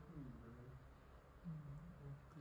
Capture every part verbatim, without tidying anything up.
Ừ, ok.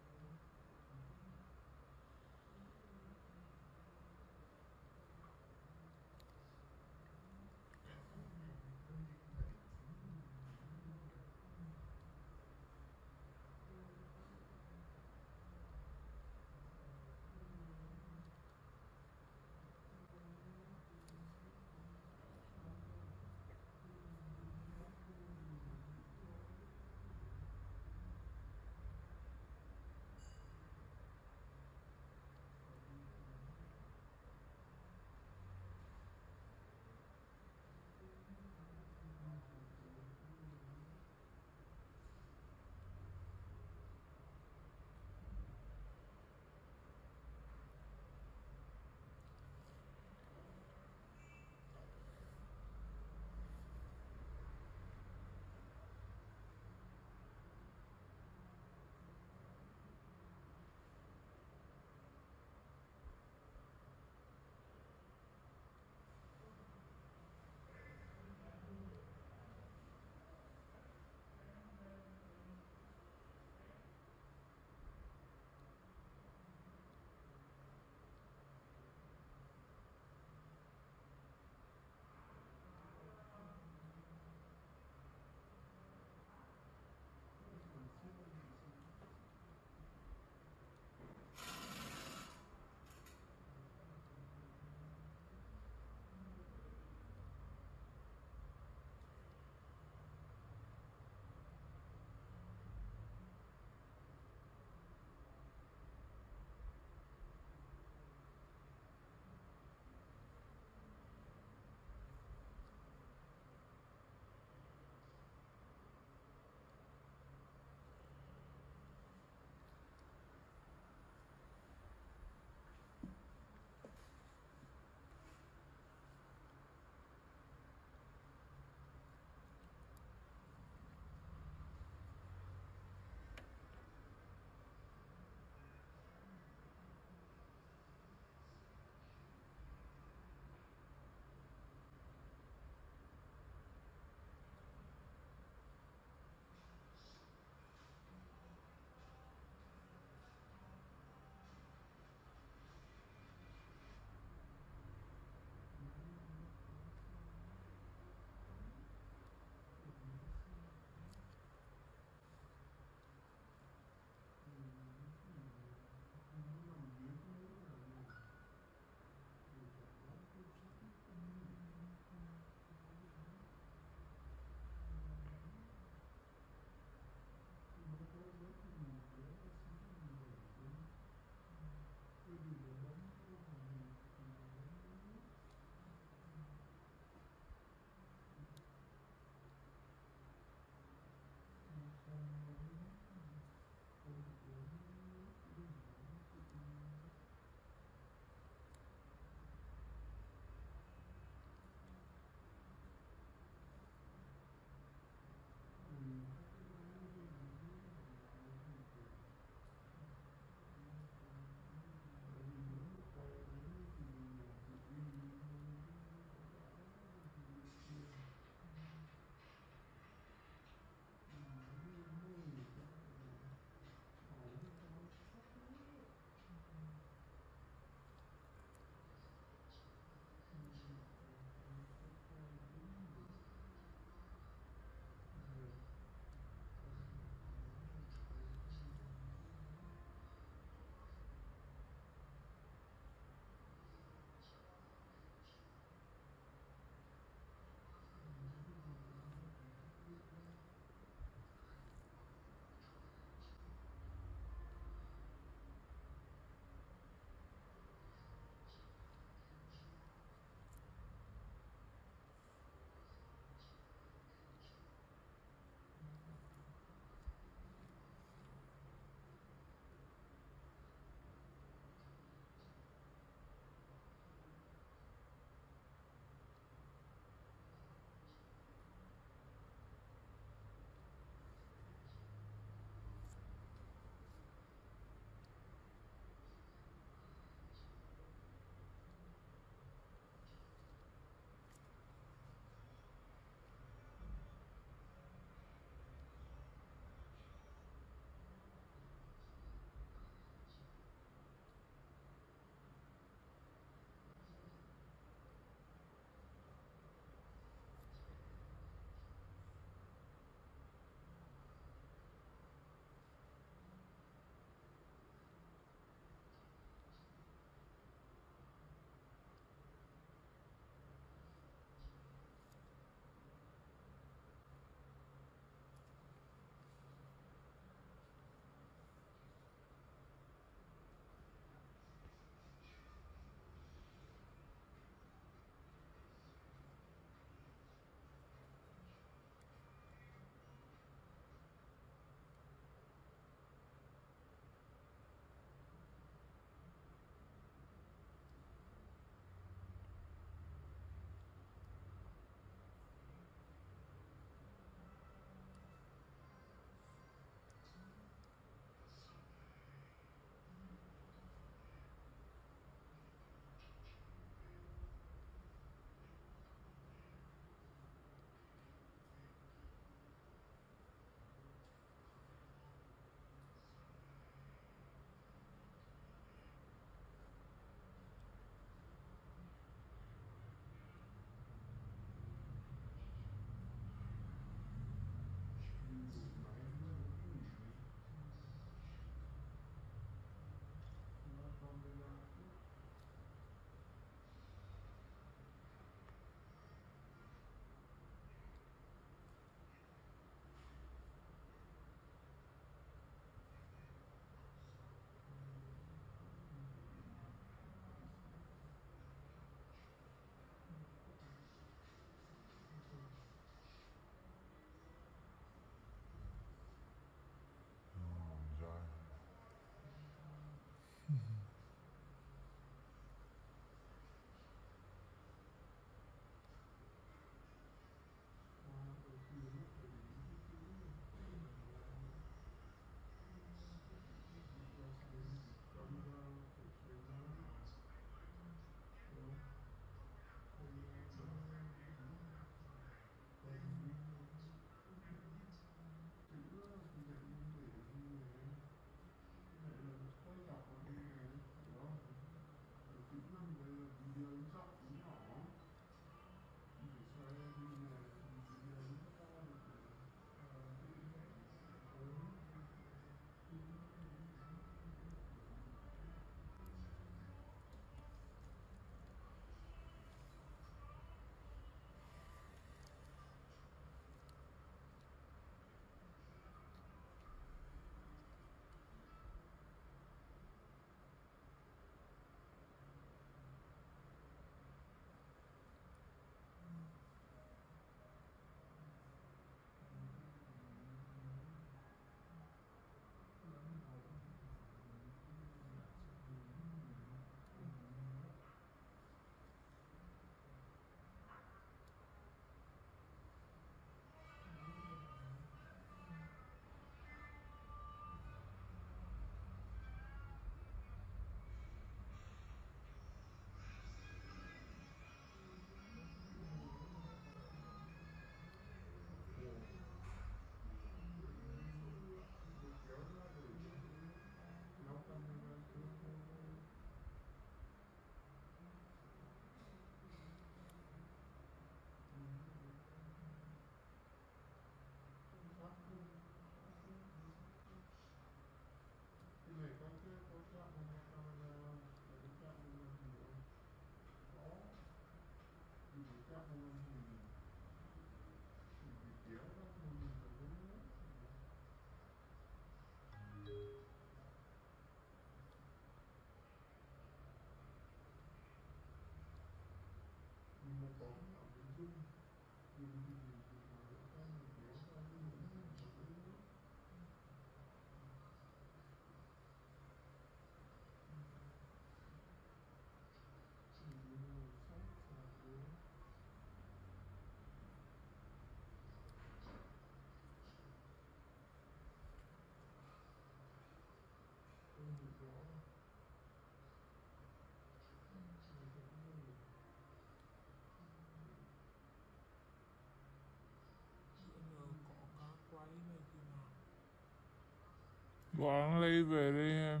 Bọn Ly về đi em.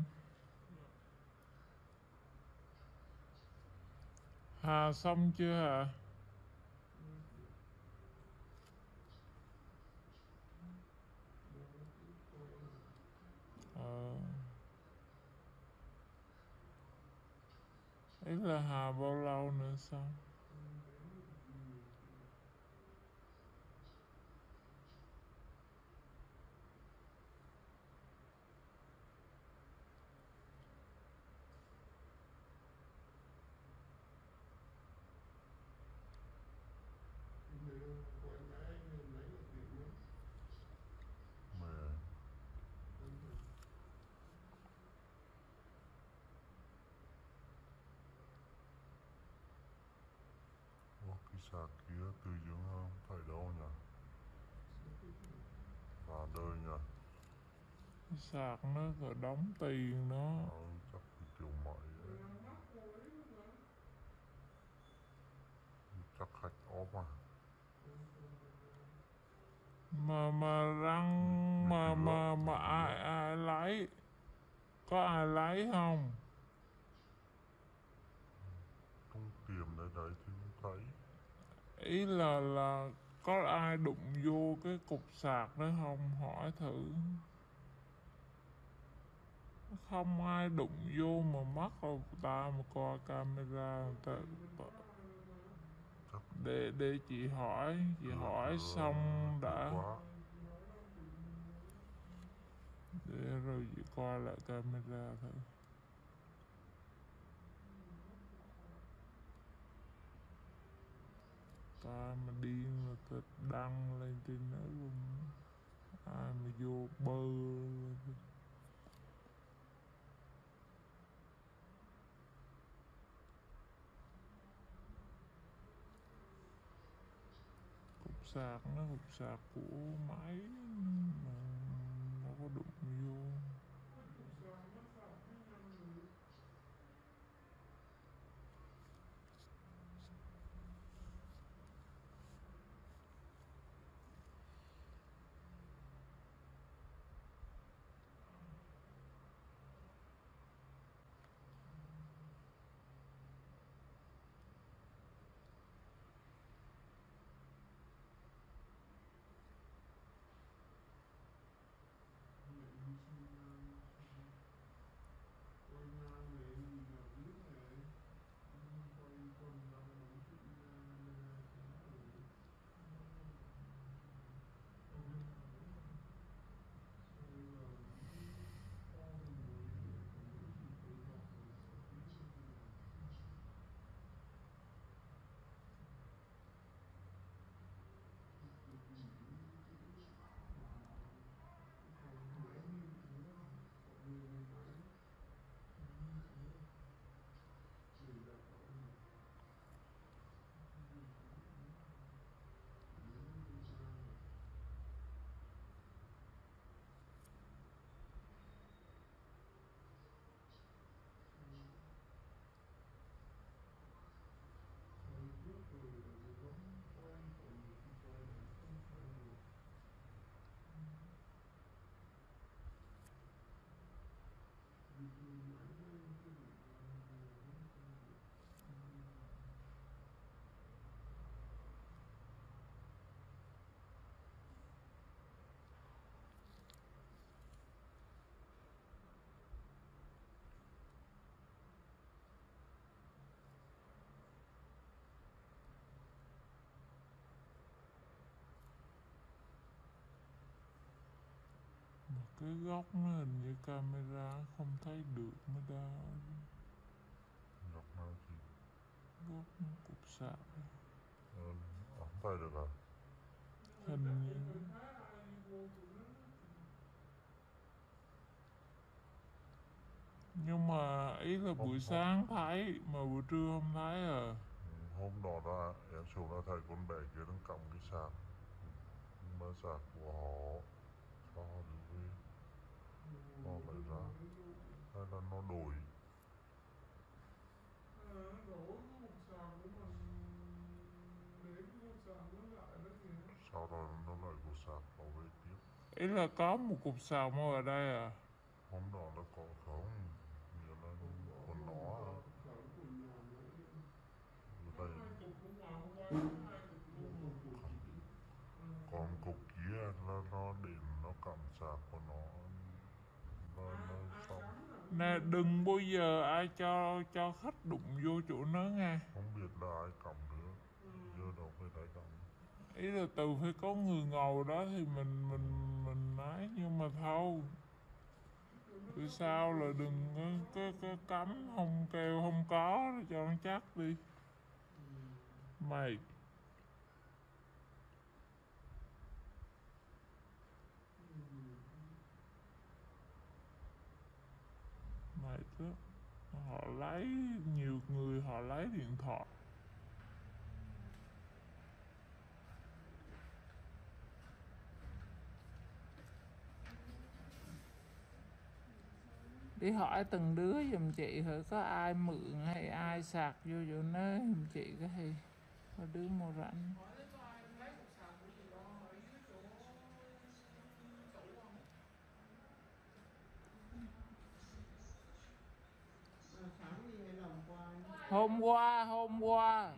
Hà xong chưa hả? Ờ. Ý là Hà bao lâu nữa xong? Mẹ Ủa, cái sạc kia từ dưỡng không phải đâu nhỉ? Và đời nhỉ? Sạc nó phải đóng tiền đó. Ờ, chắc cái kiểu máy ấy. Chắc khách ốp à? Mà mà răng mà mà mà ai ai lấy? Có ai lấy không? Trong tiệm đấy đấy thì không thấy. Ý là là có ai đụng vô cái cục sạc đó không? Hỏi thử. Không ai đụng vô mà mất rồi ta mà coi camera người ta Chắc để để chị hỏi chị được hỏi rồi, xong được đã quá. để rồi chị coi lại camera thử. Ta mà điên là ta đăng lên trên đó luôn, ai mà vô bơ lên. Cục sạc nó cục sạc của máy mà nó có đụng vô. Mà cái góc nó hình như camera không thấy được mới đau. Góc nào chị? Góc nó cục sạc Ờ, không phải được à? hình như. Nhưng mà ý là Hôm, buổi hôm, sáng thấy mà buổi trưa không thấy à. hôm đó ra em xuống là thấy con bé kia đang cầm cái sạc. Nhưng mà sạc của họ sao họ được về? Họ lại ra hay là nó đổi? Sau đó nó lại của sạc bảo vệ tiếp. Ý là có một cục sạc mà ở đây à. Hôm đó là có không? Nghĩa là con nó ở đây. Còn cục kia là nó đến nó cảm giác của nó nó, nó xong. Nè đừng bao giờ ai cho cho khách đụng vô chỗ nó nghe. Không biết là ai cầm nữa. Giờ đâu phải ai cầm. Ý là từ phải có người ngồi đó thì mình mình mình nói, nhưng mà thôi. Từ sau là đừng có, có, có cấm không kêu không có cho nó chắc đi. Mày mày đó, họ lấy, nhiều người họ lấy điện thoại. Đi hỏi từng đứa giùm chị thử có ai mượn hay ai sạc vô chỗ nó giùm chị cái gì. Có đứa mua rảnh. Hôm qua, hôm qua.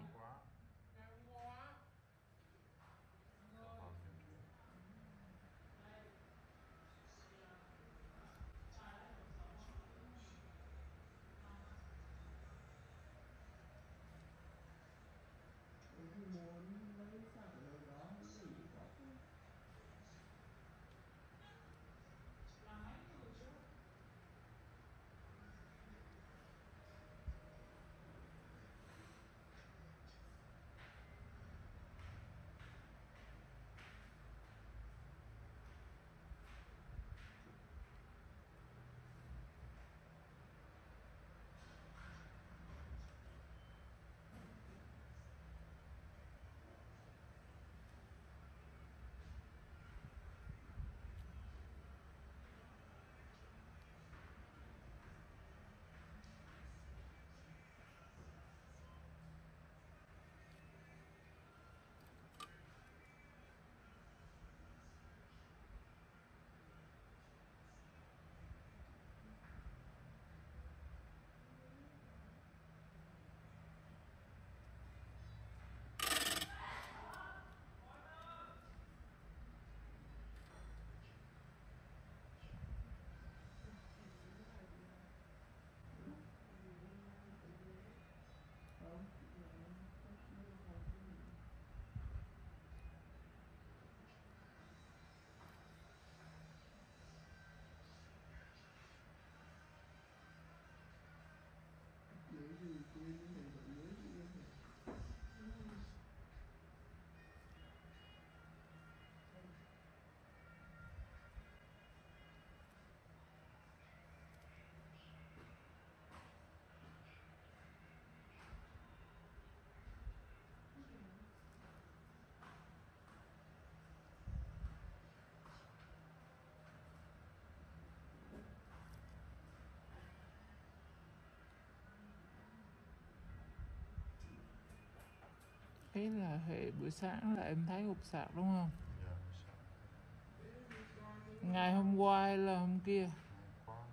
Ý là hệ bữa sáng là em thấy hộp sạc đúng không? Dạ, Ngày hôm qua hay là hôm kia? hôm qua.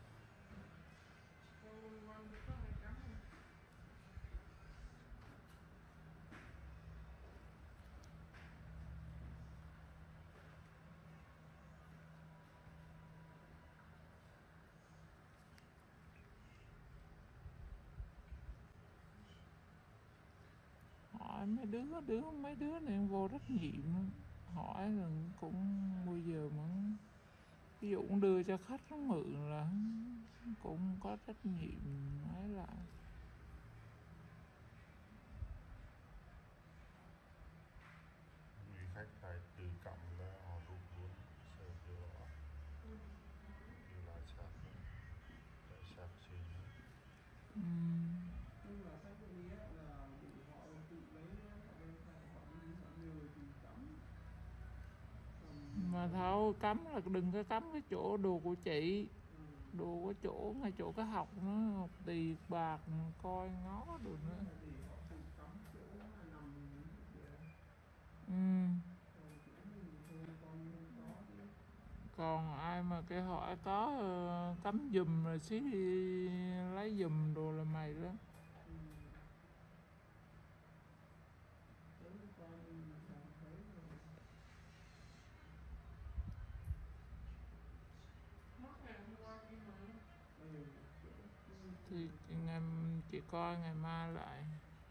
Hỏi mấy đứa, đứa mấy đứa này vô trách nhiệm. Hỏi là cũng bao giờ mà ví dụ cũng đưa cho khách nó mượn là cũng có trách nhiệm ấy lại. Vì khách phải tự cầm là họ rút luôn. Sợ vô đó. Đi lại sạc luôn. Để sạc xịn nữa. Ừm. Nhưng mà sách cái ý là bị họ tự lấy họ đem họ đi họ nhờ thì cấm. Mà thôi cấm là đừng có cấm cái chỗ đồ của chị. Đồ của chỗ ngay chỗ cái học nó học tiền bạc coi ngó đồ nữa. Để họ tự cấm chỗ mà nằm kìa. Ừm. Còn chỗ mình thôi coi như không có chứ. còn ai mà cái hỏi có ờ, cắm giùm rồi xí đi lấy giùm đồ là mày đó. Ừ. Tối hôm qua mình làm thấy rồi. Mất ngày hôm qua kia mà. Ừ, chỗ cái Thì ngày chị coi ngày mai lại.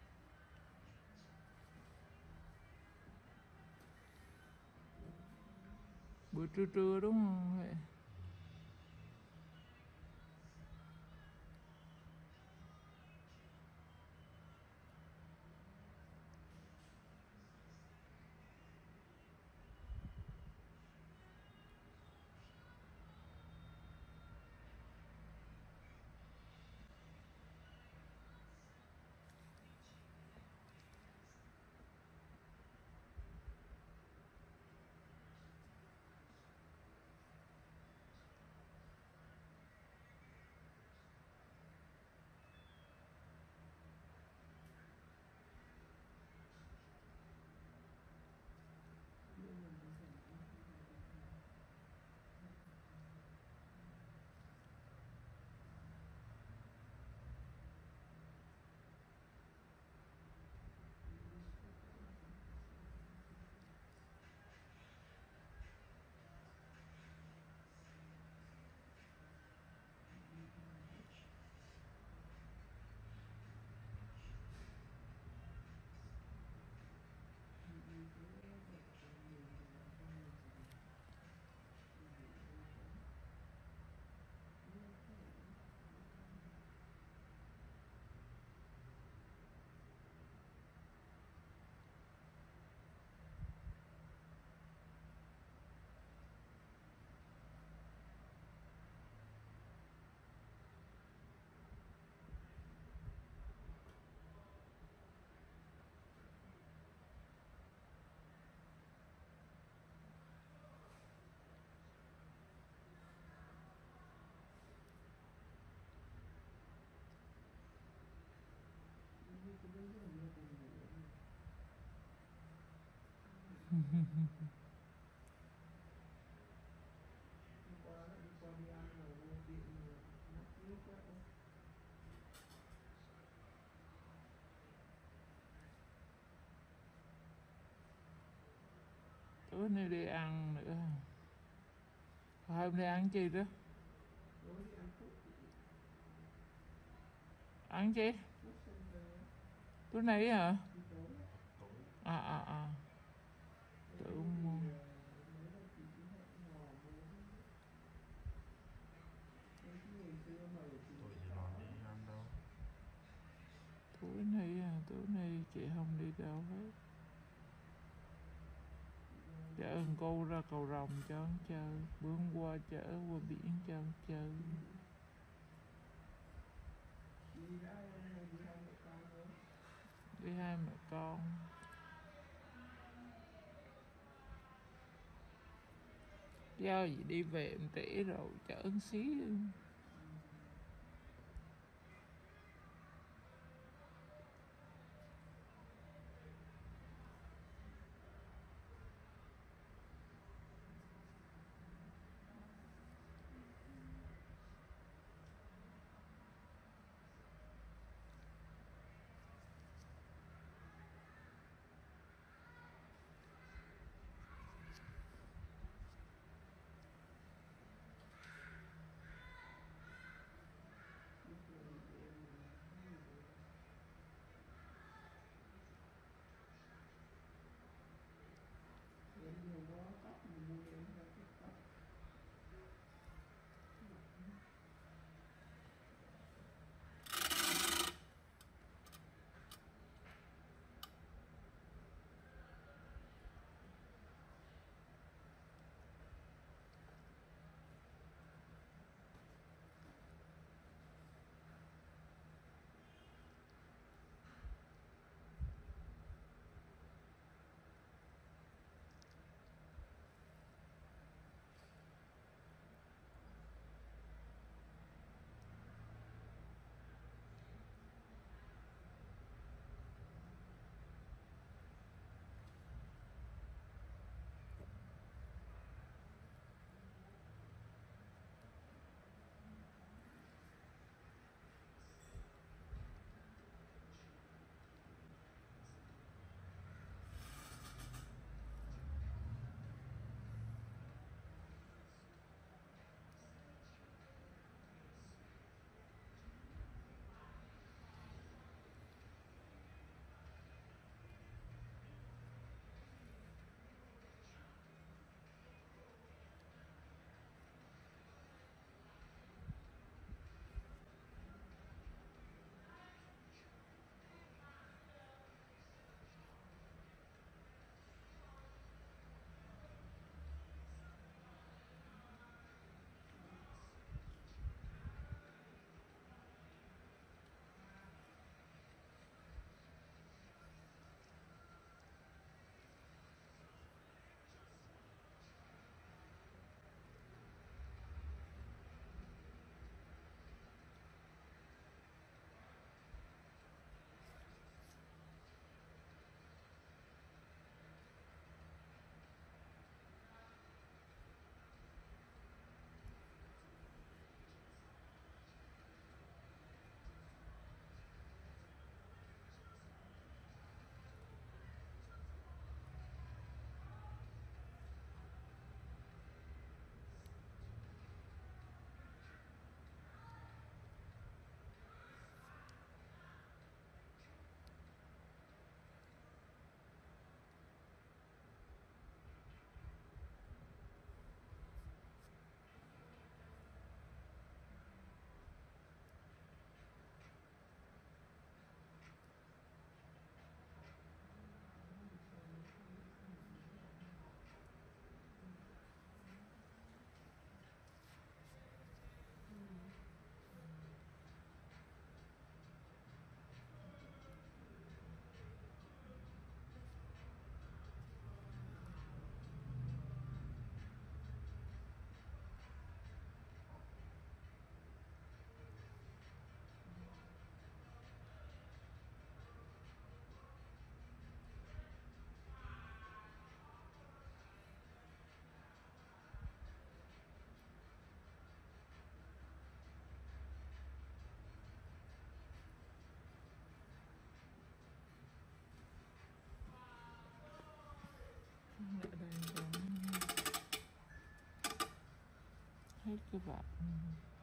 Bữa trưa trưa đúng không vậy? hôm qua đó, hôm qua đi ăn rồi vô tiệm rồi mất nước quá. Tối nay đi ăn nữa. Hôm nay ăn chi đó? Tối đi ăn phút Ăn chi? phút center Tối nay hả? đi tối á. Tối À à à. Tối Tự thì mua. ờ, mấy anh chị hẹn hò muốn mấy cái ngày xưa mà ở chị tôi sẽ chỉ có nói đi ăn đâu. Tối nay à, tối nay chị không đi đâu hết. Chở thằng cô ra cầu Rồng cho hắn chơi. Bữa hôm qua chở qua biển cho hắn chơi. đi ra em hay đi hai mẹ con thôi. Với hai mẹ con. Do gì đi về em trễ rồi chở hắn xí. hết cái vạt